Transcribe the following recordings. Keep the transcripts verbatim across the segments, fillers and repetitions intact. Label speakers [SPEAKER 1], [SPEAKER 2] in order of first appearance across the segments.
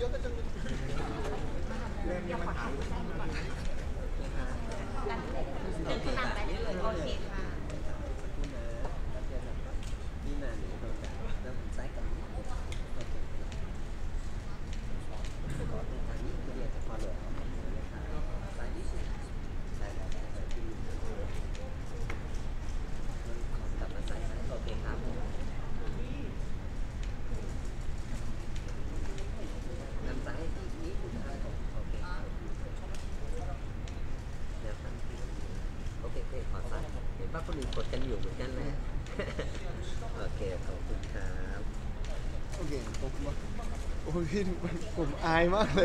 [SPEAKER 1] เยอะกันจังเลยเริ่มยังมันถาม
[SPEAKER 2] เป็นขนาดไหนเลยโอเคค่ะ
[SPEAKER 3] นี่นานหรือโดนแบบแล้วผมใช้กับโอเคก็ทางนี้เรียกจะพอเลยใส่นิดนึงใส่ได้ใส่ที่กลับมาใส่โอเคครับทำใส่ที่นี้คุณได้โอเคเดี๋ยวทำที่โอเคโอเคขอใส่เห็นว่าคนอื่นกดกันอยู่เหมือนกันแหละโอเคขอบคุณครับ
[SPEAKER 1] โอเคผมโอ้ยพี่ผมอายมากเลย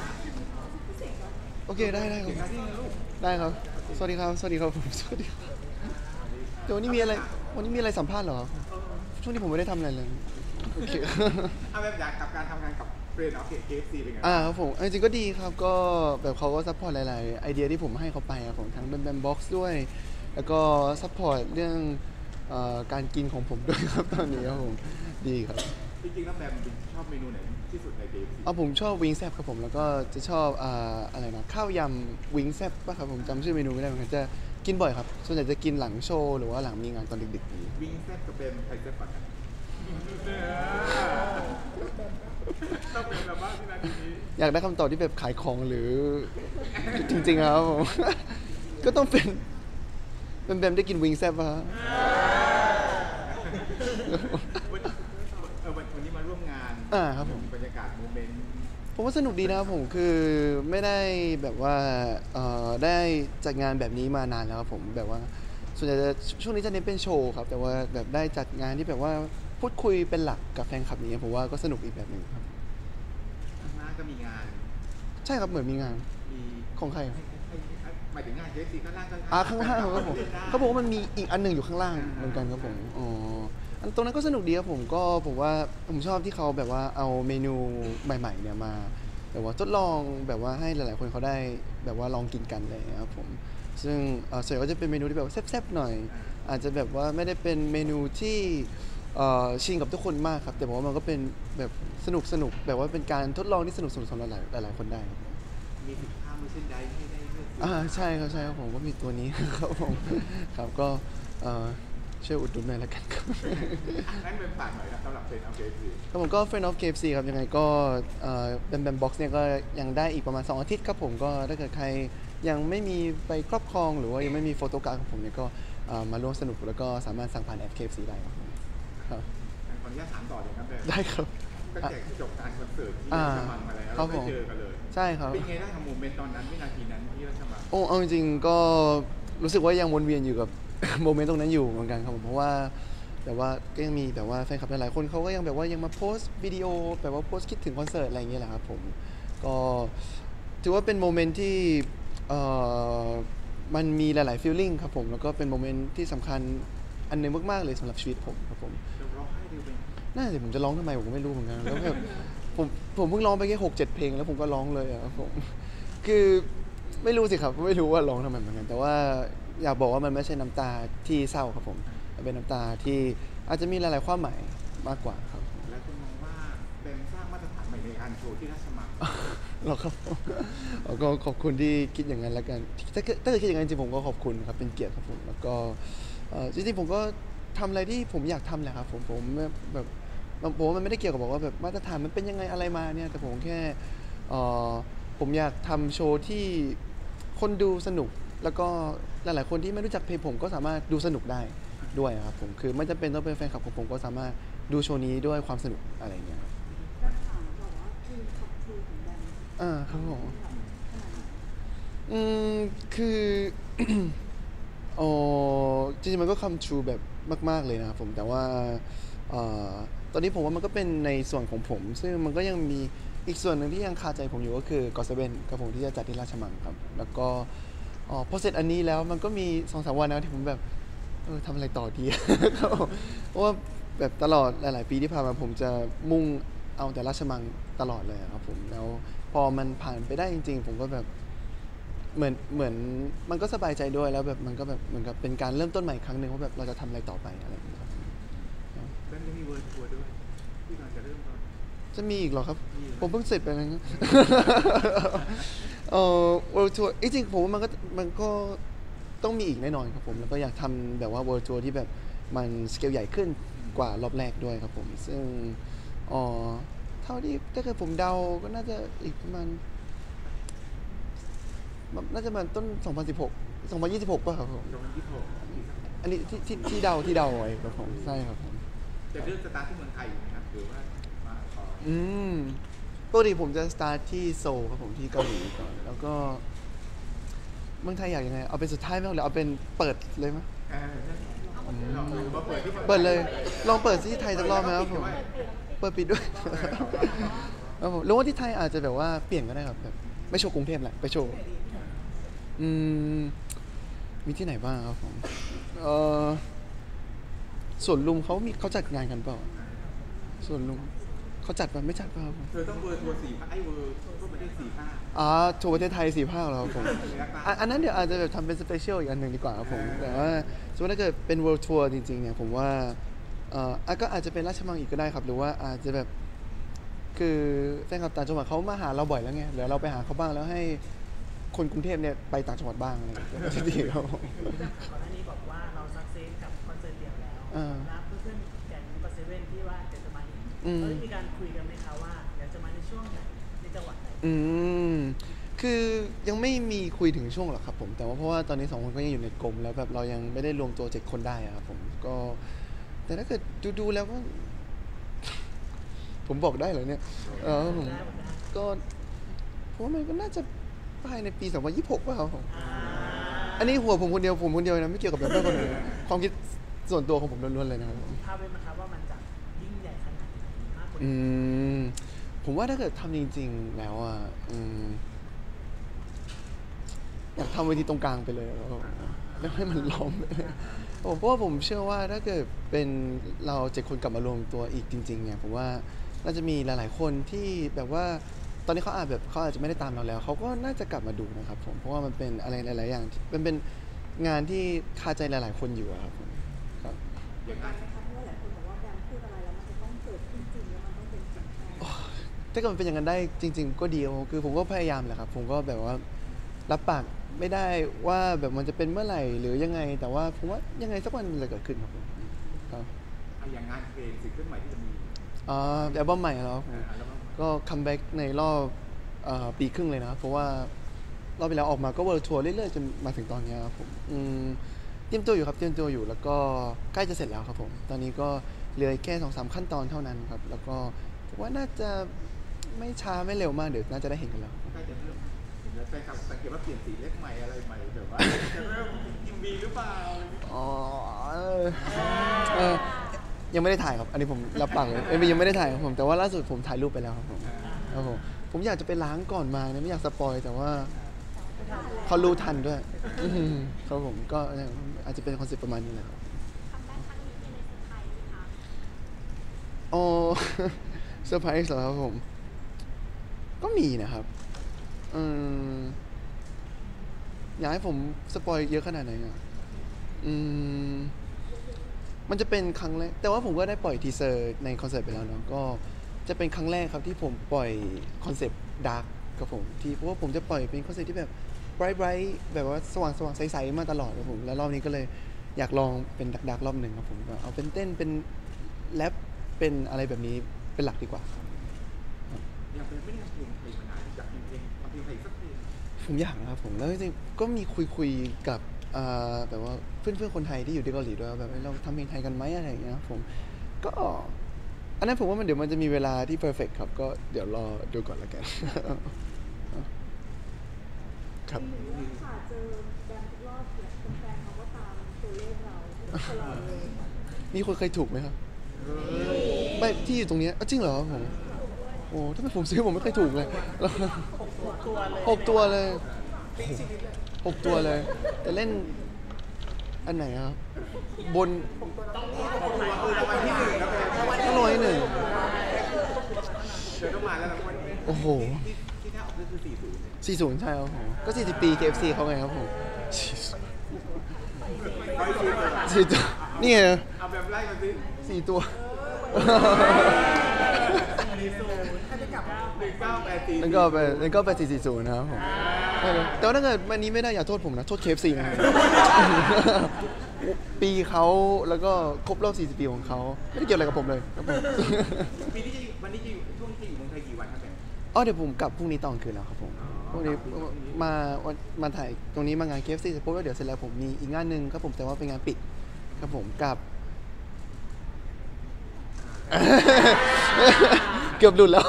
[SPEAKER 1] โอเคได้ได้ครับได้ครับสวัสดีครับสวัสดีครับผมสวัสดีครับเดี๋ยววันนี้มีอะไรวันนี้มีอะไรสัมภาษณ์เหรอช่วงนี้ผมไม่ได้ทำอะไรเลยโอเค
[SPEAKER 4] เอาแบบอยากกับการทำงานกับเฟรนด์ออฟเคเอฟซีเป็นไง
[SPEAKER 1] อ่าครับผมจริงๆก็ดีครับก็แบบเขาก็ซัพพอร์ตหลายๆไอเดียที่ผมให้เขาไปครับผมทั้งเป็นแบมบ็อกซ์ด้วยแล้วก็ซัพพอร์ตเรื่องการกินของผมด้วยครับตอนนี้ครับผมดีครับ
[SPEAKER 4] จริงๆแล้วแบมชอบเมนูไหนที่สุดในเคเอฟซี
[SPEAKER 1] อ๋อผมชอบวิงแซบครับผมแล้วก็จะชอบอ่าอะไรนะข้าวยำวิงแซบป่ะครับผมจำชื่อเมนูไม่ได้เหมือนกันจะกินบ่อยครับส่วนใหญ่จะกินหลังโชว์หรือว่าหลังมีงานตอนดึกๆ
[SPEAKER 4] วิงแซบกับแบมใครแซบกว่ากันต้องเป็นแบบว่าที่นาทีนี้
[SPEAKER 1] อยากได้คำตอบที่แบบขายของหรือจริงๆครับผมก็ต้องเป็นเป็นแบมได้กินวิงแซบป่ะ
[SPEAKER 4] วันนี้มาร่วมงาน
[SPEAKER 1] อ่าครับผม
[SPEAKER 4] บรรยากาศโมเมนต์
[SPEAKER 1] ผมว่าสนุกดีนะครับผมคือไม่ได้แบบว่าได้จัดงานแบบนี้มานานแล้วครับผมแบบว่าส่วนใหญ่จะช่วงนี้จะเน้นเป็นโชว์ครับแต่ว่าแบบได้จัดงานที่แบบว่าพูดคุยเป็นหลักกับแฟนคลับนี้ผมว่าก็สนุกอีกแบบหนึ่งครับ
[SPEAKER 4] ข้างหน้าก็มีงาน
[SPEAKER 1] ใช่ครับเหมือนมีงาน
[SPEAKER 4] มี
[SPEAKER 1] ของใคร
[SPEAKER 4] หมายถึงงานเคเอฟซีข้างล่าง
[SPEAKER 1] อ่าข้างล่างครับผมเขาบอกว่ามันมีอีกอันหนึ่งอยู่ข้างล่างเหมือนกันครับผมอ๋ออันตรงนั้นก็สนุกดีครับผมก็ผมว่าผมชอบที่เขาแบบว่าเอาเมนูใหม่ๆเนี่ยมาแบบว่าทดลองแบบว่าให้หลายๆคนเขาได้แบบว่าลองกินกันเลยครับผมซึ่งส่วนใหญ่ก็จะเป็นเมนูที่แบบแซ่บๆหน่อยอาจจะแบบว่าไม่ได้เป็นเมนูที่ชินกับทุกคนมากครับแต่ผมว่ามันก็เป็นแบบสนุกสนุกแบบว่าเป็นการทดลองที่สนุกสนุกสำหรับหลายๆคนได้
[SPEAKER 4] มีสินค้ามือเส้นใดให้ได้เลือก
[SPEAKER 1] อ่าใช่ครับใช่ครับผมก็มีตัวนี้ครับผมครับก็ช่วยอุดหนุนหน่อยละกันครับ
[SPEAKER 4] งั้นเป็นฝากหน่อยครับสำหรับเฟรนด์ออฟเคเอฟซี
[SPEAKER 1] ครับผมก็ Friend of เค เอฟ ซี ครับยังไงก็แบมแบมบ็อกซ์เนี่ยก็ยังได้อีกประมาณสองอาทิตย์ครับผมก็ถ้าเกิดใครยังไม่มีไปครอบครองหรือว่ายังไม่มีโฟโต้การ์ดของผมเนี่ยก็มาร่วมสนุกแล้วก็สามารถสั่งผ่านแอป เค เอฟ ซี ได้ครับครับ
[SPEAKER 4] ขออนุญาตถามต่อเลยครับแบม
[SPEAKER 1] ได้ครับ
[SPEAKER 4] ตั้งแต่จบการคอนเสิร์ตที่ราชมังมาแล้วเราได้เจอกันเลย
[SPEAKER 1] ใช่ครับ
[SPEAKER 4] เป็นไงได้ทำโมเมนต์ตอนนั้นวินาทีนั้นที่ราชมัง
[SPEAKER 1] โอ้เอาจริงๆก็รู้สึกว่ายังวนเวียนอยู่กับโมเมนต์ตรงนั้นอยู่เหมือนกันครับผมเพราะว่าแต่ว่าก็ยังมีแบบว่าแฟนคลับหลายๆคนเขาก็ยังแบบว่ายังมาโพสต์วิดีโอแบบว่าโพสต์คิดถึงคอนเสิร์ตอะไรอย่างเงี้ยแหละครับผมก็ถือว่าเป็นโมเมนต์ที่เอ่อมันมีหลายๆฟีลลิ่งครับผมแล้วก็เป็นโมเมนต์ที่สำคัญอันนึงมากๆเลยสำหรับชีวิตผมครับผม
[SPEAKER 4] ร้องไห้ดูเป็น
[SPEAKER 1] น่าจะผมจะร้องทำไมผมก็ไม่รู้เหมือนกันแล้วแบบผมผมเพิ่งร้องไปแค่หกเจ็ดเพลงแล้วผมก็ร้องเลยอะครับผมคือไม่รู้สิครับไม่รู้ว่าร้องทำไมเหมือนกันแต่ว่าอยากบอกว่ามันไม่ใช่น้ำตาที่เศร้าครับผมเป็นน้ำตาที่อาจจะมีหลายๆความหมายมากกว่าครับ
[SPEAKER 4] แล้วคุณมองว่าเป็นสร้างมาตรฐานใหม่ในการโชว์ที่ราชมัง
[SPEAKER 1] หรอครับก็ขอบคุณที่คิดอย่างนั้นแล้วกันถ้าถ้าเกิดคิดอย่างนั้นจริงผมก็ขอบคุณครับเป็นเกียรติครับผมแล้วก็จริงๆผมก็ทำอะไรที่ผมอยากทำแหละครับผมผมแบบผมว่ามันไม่ได้เกี่ยวกับบอกว่าแบบมาตรฐานมันเป็นยังไงอะไรมาเนี่ยแต่ผมแค่ผมอยากทำโชว์ที่คนดูสนุกแล้วก็หลายๆคนที่ไม่รู้จักเพลงผมก็สามารถดูสนุกได้ด้วยครับผมคือไม่จำเป็นต้องเป็นแฟนคลับของผมก็สามารถดูโชว์นี้ด้วยความสนุกอะไรอย่างเงี้ยอ่าครับผมอืมคืออ๋อจริงๆมันก็ come true แบบมากๆเลยนะครับผมแต่ว่าตอนนี้ผมว่ามันก็เป็นในส่วนของผมซึ่งมันก็ยังมีอีกส่วนหนึ่งที่ยังคาใจผมอยู่ก็คือก็อตเซเว่นครับผมที่จะจัดที่ราชมังครับแล้วก็อ๋อพอเสร็จอันนี้แล้วมันก็มี สองสาม วันนะที่ผมแบบเออทำอะไรต่อดีครับเพราะว่าแบบตลอดหลายๆปีที่ผ่านมาผมจะมุ่งเอาแต่ราชมังตลอดเลยครับผมแล้วพอมันผ่านไปได้จริงๆผมก็แบบเหมือนเหมือนมันก็สบายใจด้วยแล้วแบบมันก็แบบเหมือนกับเป็นการเริ่มต้นใหม่ครั้งหนึ่งว่าแบบเราจะทำอะไรต่อไปอะไรอย่างเงี้ยครับ
[SPEAKER 4] แล้วยังมีเวิร์ทัวร์ด้วยที่กำลังจะเริ่มตอน
[SPEAKER 1] จะมีอีกเหรอครับ ผมเพิ่งเสร็จไปนะ เอ่อ World Tour จริงๆผมว่ามันก็มันก็ต้องมีอีกแน่นอนครับผมแล้วก็อยากทำแบบว่า World Tour ที่แบบมันสเกลใหญ่ขึ้นกว่ารอบแรกด้วยครับผมซึ่งเอ่อเท่าที่ถ้าเกิดผมเดาก็น่าจะอีกประมาณน่าจะประมาณต้น สองพันสิบหก สองพันยี่สิบหก ป่ะครับผม
[SPEAKER 4] ตรงที่ผม
[SPEAKER 1] อันนี้ที่ที่ที่เดาที่เดาไว้ครับผมใช่ครับผม
[SPEAKER 4] จะเลือกสตาร์ทที่เมืองไทยอยู่ไหมครับหรือว่ามาขอ
[SPEAKER 1] อืมปกติผมจะสตาร์ทที่โซลครับผมที่เกาหลีก่อนแล้วก็เมืองไทยอยากยังไงเอาเป็นสุดท้ายไหมหรือเอาเป็นเปิดเลยไหม
[SPEAKER 4] เออลองดูว่าเปิดที่มืองไท
[SPEAKER 1] เปิดเลยลองเปิดที่ไทยสักรอบไหมครับผมเปิดปิดด้วยครับผมแล้วว่าที่ไทยอาจจะแบบว่าเปลี่ยนก็ได้ครับแบบไม่โชว์กรุงเทพแหละไปโชว์อืมมีที่ไหนบ้างครับผมเออส่วนลุมเขามีเขาจัดงานกันเปล่าส่วนลุมเขาจัดป่ะไม่จัดป่ะครับผม
[SPEAKER 4] เธอต้องเวอร์ทัวร์สี่ภาคไอ้เวอร์ก็ไม่ได้สี่ภาค
[SPEAKER 1] อ๋อทัวร์ประเทศไทยสี่ภาคแล้วครับผมอ่ะอันนั้นเดี๋ยวอาจจะแบบทำเป็นสเปเชียลอีกอันหนึ่งดีกว่าครับผมแต่ว่าสมมติถ้าเกิดเป็น world tour จริงๆเนี่ยผมว่าเอ่ออ่ะก็อาจจะเป็นราชมังอีกก็ได้ครับหรือว่าอาจจะแบบคือแฟนคลับต่างจังหวัดเขามาหาเราบ่อยแล้วไงเดี๋ยวเราไปหาเขาบ้างแล้วให้คนกรุงเทพเนี่ยไปต่างจังหวัดบ้างอะไรอย่างเงี้ยก็จะดีครับผม
[SPEAKER 5] ก่อนหน้านี้บอกว่าเราซักเซสกับคอนเสิร์ตเดี่ยวแล้ว
[SPEAKER 1] อ่า
[SPEAKER 5] แล้วเพื่อนๆแก๊งบัสเซเว่นที่ว่าอยากจะมาอีก
[SPEAKER 1] อืม
[SPEAKER 5] เราได้มีการคุยกันไหมคะว่าอยากจะมาในช่วงไหนในจังหวัดไหน
[SPEAKER 1] อืมคือยังไม่มีคุยถึงช่วงหรอกครับผมแต่ว่าเพราะว่าตอนนี้สองคนก็ยังอยู่ในกรมแล้วแบบเรายังไม่ได้รวมตัวเจ็ดคนได้อะครับผมก็แต่ถ้าเกิดดูดูๆแล้วก็ ผมบอกได้เหรอเนี่ยเออผมก็ผมว่ามันก็น่าจะภายในปีสองพันยี่สิบหกป่ะครับผมอันนี้หัวผมคนเดียวผมคนเดียวนะไม่เกี่ยวกับแบบเพื่อนคนอื่นความคิดส่วนตัวของผมล้วนๆเลยนะครับ
[SPEAKER 5] ภาพไว้ไหมครับว่ามันจะยิ่งใหญ่ขนาดไหนมากกว่า
[SPEAKER 1] อื
[SPEAKER 5] นี้
[SPEAKER 1] มผมว่าถ้าเกิดทำจริงๆแล้วอ่ะอืมอยากทำเวทีตรงกลางไปเลยแล้วแล้วให้มันล้อมไปเลยผมเพราะว่าผมเชื่อว่าถ้าเกิดเป็นเราเจ็ดคนกลับมารวมตัวอีกจริงๆเนี่ยผมว่าน่าจะมีหลายๆคนที่แบบว่าตอนนี้เขาอาจแบบเขาอาจจะไม่ได้ตามเราแล้วเขาก็น่าจะกลับมาดูนะครับผมเพราะว่ามันเป็นอะไรหลายๆอย่างที่มันเป็นงานที่คาใจหลายๆคนอยู่อะครับผมครับ
[SPEAKER 4] อย่างนั้น
[SPEAKER 2] เพราะว่าหลายคนบอกว่าแบมพูดอะไรแล้วมันจะต้องเกิดขึ้นจริงแล้วมันต้องเป็นจริงแน่
[SPEAKER 1] ถ้าเกิดมันเป็นอย่างนั้นได้จริง ๆ ก็ดีครับผมคือผมก็พยายามแหละครับผมก็แบบว่ารับปากไม่ได้ว่าแบบมันจะเป็นเมื่อไหร่หรือยังไง แต่ว่าผมว่ายังไงสักวันมันจะเกิดขึ้นครับผมครับ
[SPEAKER 4] เอาอย่างงานเพลงสิ่งขึ้นใหม่ที่จะมี
[SPEAKER 1] อ๋ออัลบั้มใหม่แล้วครับผม
[SPEAKER 4] อ่าแล้วก็
[SPEAKER 1] ก็คัมแบ็กในรอบเอ่อปีครึ่งเลยนะเพราะว่ารอบไปแล้วออกมาก็เวิร์ทัวร์เรื่อยๆจนมาถึงตอนนี้ครับผมอืมเตรียมตัวอยู่ครับเตรียมตัวอยู่แล้วก็ใกล้จะเสร็จแล้วครับผมตอนนี้ก็เหลือแค่สองสามขั้นตอนเท่านั้นครับแล้วก็ผมว่าน่าจะไม่ช้าไม่เร็วมากเดี๋ยวน่าจะได้เห็นกันแล้ว
[SPEAKER 4] ใกล้จะเริ่มเห็นแล้วแฟนคลับสังเกตว่าเปลี่ยนสีเล็กใหม่อะไรใหม่แบบว่าจะเริ่มยิมบีหรือเปล่า
[SPEAKER 1] อ๋อเออเออยังไม่ได้ถ่ายครับ อันนี้ผมรับปากเลยเอ้ยยังไม่ได้ถ่ายครับผม แต่ว่าล่าสุดผมถ่ายรูปไปแล้วครับผมครับผม ผมอยากจะไปล้างก่อนมาเนี่ยไม่อยากสปอยแต่ว่าเขารู้ทันด้วยอืมครับผมก็อาจจะเป็นคอนเซ็ปต์ประมาณนี้แหละครับ
[SPEAKER 2] ทำได้ครั้งนี้มีในเซอร์ไพรส์ไหมคะ
[SPEAKER 1] อ๋อ เซอร์ไพรส์เหรอครับผม ก็มีนะครับอืมอยากให้ผมสปอยเยอะขนาดไหนอ่ะอืมมันจะเป็นครั้งแรกแต่ว่าผมก็ได้ปล่อยทีเซอร์ในคอนเสิร์ตไปแล้วเนาะก็จะเป็นครั้งแรกครับที่ผมปล่อยคอนเซปต์ดาร์กกับผมที่เพราะว่าผมจะปล่อยเป็นคอนเซปต์ที่แบบไบรท์ไบรท์แบบว่าสว่างสว่างใสๆมาตลอดครับผมแล้วรอบนี้ก็เลยอยากลองเป็นดักดักรอบหนึ่งครับผมก็เอาเป็นเต้นเป็นแรปเป็นอะไรแบบนี้เป็นหลักดีกว่า
[SPEAKER 4] อย่างเป็นไม่ได้ทำเพลงไทยมานานอยากทำเพลงทำเพลงไทยสักเพลง
[SPEAKER 1] ผมอยากนะครับผมแล้วจริงๆก็มีคุยคุยๆกับอ่าแบบว่าเพื่อนเพื่อนๆคนไทยที่อยู่ที่เกาหลีด้วยว่าแบบเอ้ยเราทำเพลงไทยกันไหมอะไรอย่างเงี้ยครับผมก็อันนั้นผมว่ามันเดี๋ยวมันจะมีเวลาที่เพอร์เฟกครับก็เดี๋ยวรอดูก่อนละกัน ครับ
[SPEAKER 2] มีเรื่องค่ะเจอแบมทุกรอบเนี่ยแฟนๆเขาก็ตามตัวเลขเราตลอดเลย
[SPEAKER 1] มีคนเคยถูกไหมครับไม่ที่อยู่ตรงเนี้ยอ้าวจริงเหรอผมโอ้ถ้าเป็นผมซื้อผมไม่เคยถูกเลย หกตัวเลยหกตัวเลยแต่เล่นอันไหนครับบน
[SPEAKER 4] รางวัลที่หนึ่งแล้วเป็น
[SPEAKER 1] ก็ร้อยหนึ่ง
[SPEAKER 4] เดี๋ยวต้องมาแล้วรางวัลที่
[SPEAKER 1] โอ้โห
[SPEAKER 4] ที่ที่ถ้าออกก็คือสี่ศูนย์
[SPEAKER 1] สี่ศูนย์ใช่ครับผมก็สี่สิบปี เค เอฟ ซี เขาไงครับผม
[SPEAKER 4] ร้อยสี่
[SPEAKER 1] สี่ตัวนี่ไง
[SPEAKER 4] เอาแบบไล่มาสิ
[SPEAKER 1] สี่ตัวแล้วก็ไปแล้วก็ไปสี่สี่ศูนย์นะครับผมแต่ว่าถ้าเกิดวันนี้ไม่ได้อย่าโทษผมนะโทษ เค เอฟ ซี นะครับ ปีเขาแล้วก็ครบรอบสี่สิบปีของเขาไม่ได้เกี่ยวอะไรกับผมเลยครับผม
[SPEAKER 4] ปีนี้จะอยู่วันนี้จะอยู่ช่วงที่อยู่เมืองไทยกี่วันครับเนี่ย
[SPEAKER 1] อ๋อเดี๋ยวผมกลับพรุ่งนี้ตอนคืนแล้วครับผมพรุ่งนี้มาวันมาถ่ายตรงนี้มางาน เค เอฟ ซี เสร็จปุ๊บแล้วเดี๋ยวเสร็จแล้วผมมีอีกงานหนึ่งครับผมแต่ว่าเป็นงานปิดครับผมกับ เกือบหลุดแล้ว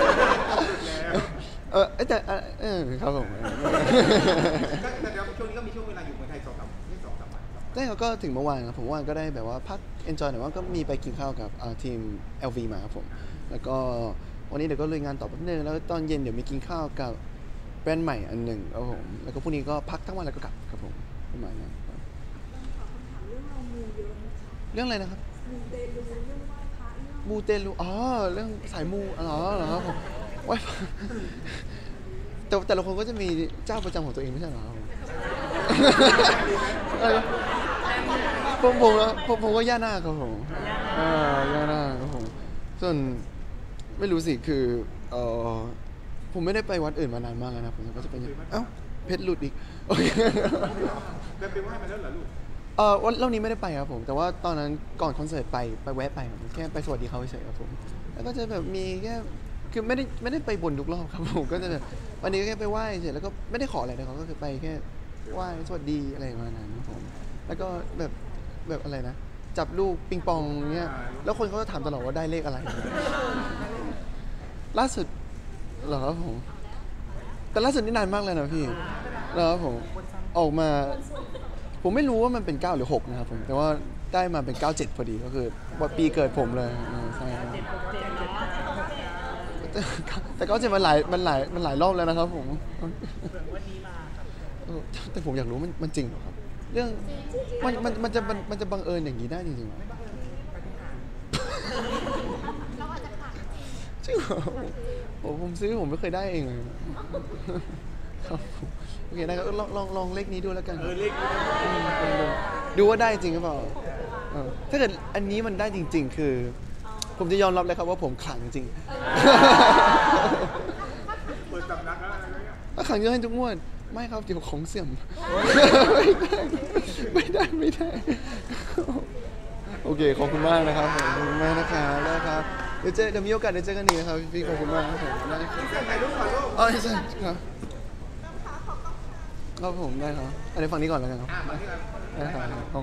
[SPEAKER 1] เออแต่เออครับผม
[SPEAKER 4] ก็แต่เดี๋ยวช่วงนี้ก็มีช่วงเวลาอยู่เมืองไทยสองสามไม่สองสามวันครับ
[SPEAKER 1] ได้เขาก็ถึงเมื่อวานครับผมเมื่อวานก็ได้แบบว่าพัก enjoy หน่อยว่าก็มีไปกินข้าวกับอ่าทีม แอล วี มาครับผมแล้วก็วันนี้เดี๋ยวก็ลุยงานต่อแป๊บนึงแล้วตอนเย็นเดี๋ยวมีกินข้าวกับแบรนด์ใหม่อันหนึ่งครับผมแล้วก็พรุ่งนี้ก็พักทั้งวันแล้วก็กลับครับผมประมาณนั้นครับ
[SPEAKER 2] ต้องขอคำถามเรื่องเรามูเยอะนะคะ
[SPEAKER 1] เรื่องอะไรนะครับ
[SPEAKER 2] มูเตลูเรื่องไหว้พระเรื่อง
[SPEAKER 1] มูเตลูอ๋อเรื่องสายมูอ๋อเหรอครับผมไหว้พระแต่แต่ละคนก็จะมีเจ้าประจำของตัวเองไม่ใช่เหรอครับผม อะไรนะผมผมแล้วผมผมก็ย่าหน้าคครับผมอ่าย่าหน้าคครับผมส่วนไม่รู้สิคือเออผมไม่ได้ไปวัดอื่นมานานมากแล้วนะผมก็จะเป็นอย่างเอ้าเพชรหลุดอีกโอเค
[SPEAKER 4] เดินไปไหว้มาแล้วเหรอลูก
[SPEAKER 1] เออวันรอบนี้ไม่ได้ไปครับผมแต่ว่าตอนนั้นก่อนคอนเสิร์ตไปไปแวะไปครับผมแค่ไปสวัสดีเขาเฉยๆครับผมแล้วก็จะแบบมีแค่คือไม่ได้ไม่ได้ไปบนทุกรอบครับผมก็จะแบบวันนี้ก็แค่ไปไหว้เฉยแล้วก็ไม่ได้ขออะไรเลยเขาก็คือไปแค่ไหว้สวัสดีอะไรประมาณนั้นครับผมแล้วก็แบบแบบอะไรนะ จับลูกปิงปองเงี้ยแล้วคนเขาจะถามตลอดว่าได้เลขอะไร ล่าสุดเหรอครับผมแต่ล่าสุดนี่นานมากเลยนะพี่แล้วครับผมออกมา ผมไม่รู้ว่ามันเป็นเก้าหรือหกนะครับผมแต่ว่าได้มาเป็นเก้าเจ็ดพอดีก็คือว่าปีเกิดผมเลยเออใช่ครับแต่แต่เก้าเจ็ดมันหลายมันหลายมันหลายรอบแล้วนะครับผม
[SPEAKER 5] วันนี้มาครับ
[SPEAKER 1] เออแต่ผมอยากรู้มันมันจริงเหรอครับ เรื่องมันมันมันจะมันมันจะบังเอิญอย่างนี้ได้จริงๆเหรอจริงเหรอผมผมซื้อผมไม่เคยได้เองเลยครับผมโอเคได้ก็ลองลองลองเลขนี้ดูแล้วกัน
[SPEAKER 4] เออเลขนี้
[SPEAKER 1] อืมลองดูดูว่าได้จริงหรือเปล่าเออถ้าเกิดอันนี้มันได้จริง ๆ คือ ผมจะยอมรับเลยครับว่าผมขลังจริง
[SPEAKER 4] เปิดสำนักอะไรเนี่ย
[SPEAKER 1] ถ้าขลังเยอะให้ทุกงวดไม่ครับเดี๋ยวของเสื่อม ไม่ได้ไม่ได้ไม่ได้โอเคขอบคุณมากนะครับขอบคุณมากนะครับได้ครับเดี๋ยวเจอเดี๋ยวมีโอกาสได้เจอกันอีกนะครับพี่ขอบคุณมากครับผมได้ครับ
[SPEAKER 4] เส้นถ่ายรูปก่อนลูก
[SPEAKER 1] อ๋อใช่ครับครับผมได้ครับอันนี้ฝั่งนี้ก่อนแล้วกันครับ
[SPEAKER 4] อ่ะมาที่กัน
[SPEAKER 1] ได้ครับ